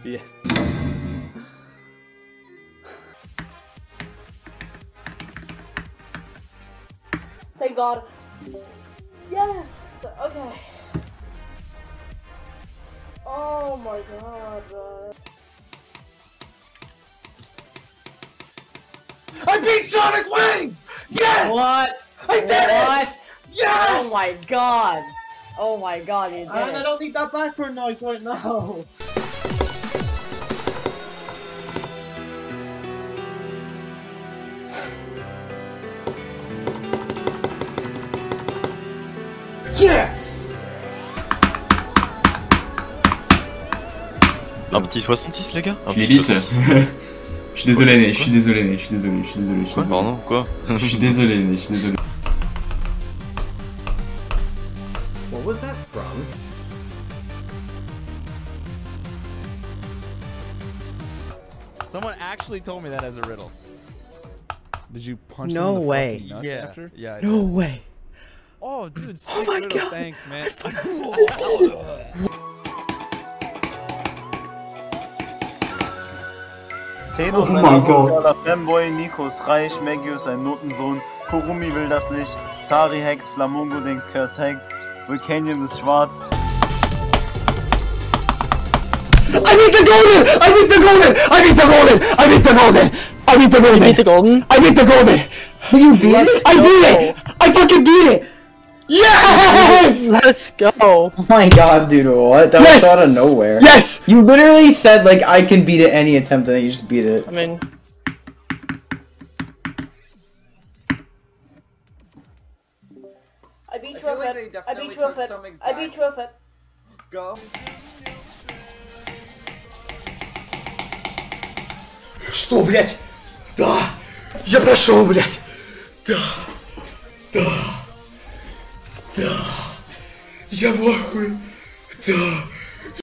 Yeah. Thank God. Yes! Okay. Oh my God, bro. I beat Sonic Wing! Yes! What? I did it! What? Yes! Oh my God! Oh my God, you did And it. I don't need that background noise right now. Yes! Un petit 66 les gars. Je l'élite. Je suis désolé, né, je suis désolé, né, je suis désolé, je suis désolé, je suis Quoi, désolé. pardon, quoi? Je suis désolé, né, je suis désolé. What was that from? Someone actually told me that as a riddle. Did you punch No them in the way. fucking nuts Yeah. after? Yeah. I No did. way. Oh, dude, sick Oh my riddle. God. Thanks, man. Tedos, Oh ein mein Gott. sozialer Fanboy, Nico ist reich, Maggie ist ein Notensohn, Kurumi will das nicht, Zari hackt, Flamongo den Curse hackt, Vulcanium ist schwarz. I beat the golden! I beat the golden! I beat the golden! I beat the golden! I beat the golden! You beat the golden? I beat the golden! You beat it? I beat it! I fucking beat it! Yes! Let's go. Oh my God, dude, what? That Yes! was out of nowhere. Yes! You literally said, like, I can beat it any attempt, and then you just beat it. I mean, I beat I feel like Trueffet. they I definitely beat took Trueffet. some I beat exact- Trueffet. Go. Что, блядь? Да! Я прошел, блядь! Да! Да! Да! Я в ахуе! Да!